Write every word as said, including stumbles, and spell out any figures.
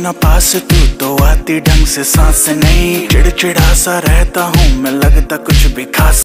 ना पास तू तो आती ढंग से सांस नहीं, चिड़चिड़ा सा रहता हूँ मैं, लगता कुछ भी खास